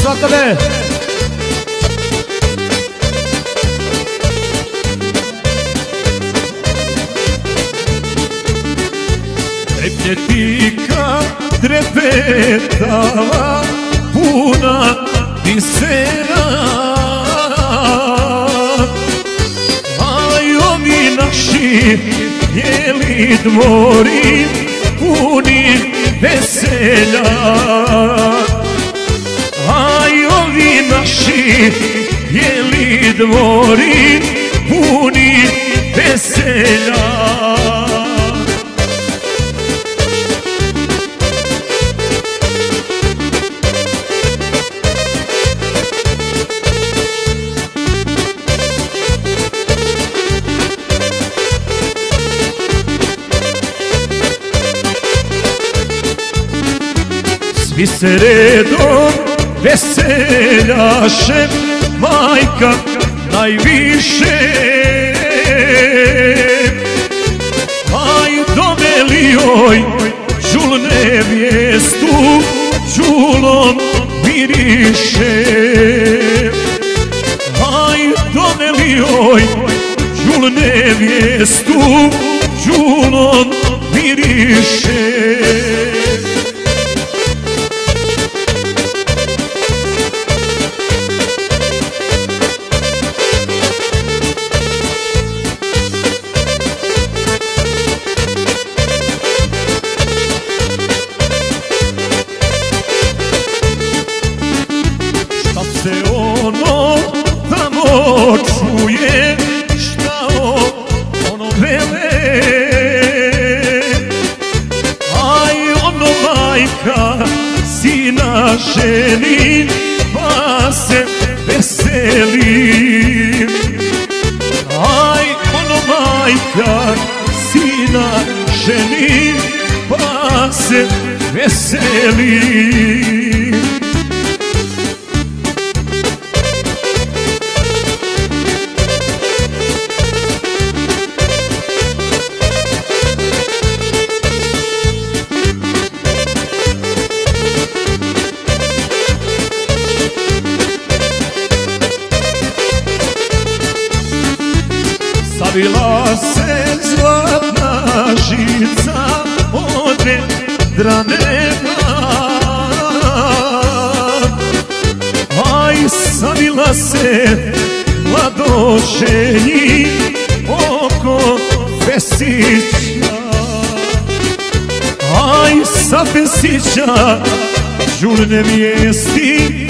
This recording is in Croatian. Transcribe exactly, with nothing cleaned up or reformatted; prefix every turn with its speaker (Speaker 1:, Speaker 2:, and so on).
Speaker 1: za tebe.
Speaker 2: Treplje ti ka drepetava puna bisera, aj ovi naši bijeli dvori puni veselja, aj ovi naši bijeli dvori puni veselja. Svi se redom veseljaše, majka najviše, aj doveli joj žulne vijestu, žulom miriše, aj doveli joj žulne vijestu, žulom miriše. Se ono tamo čuje, šta ono vele, aj ono majka sina ženi, pa se veseli, aj ono majka sina ženi, pa se veseli. Savila se zlatna žica od vedra neba, aj savila se mladoženji oko Fesića, aj sa Fesića žurne vijesti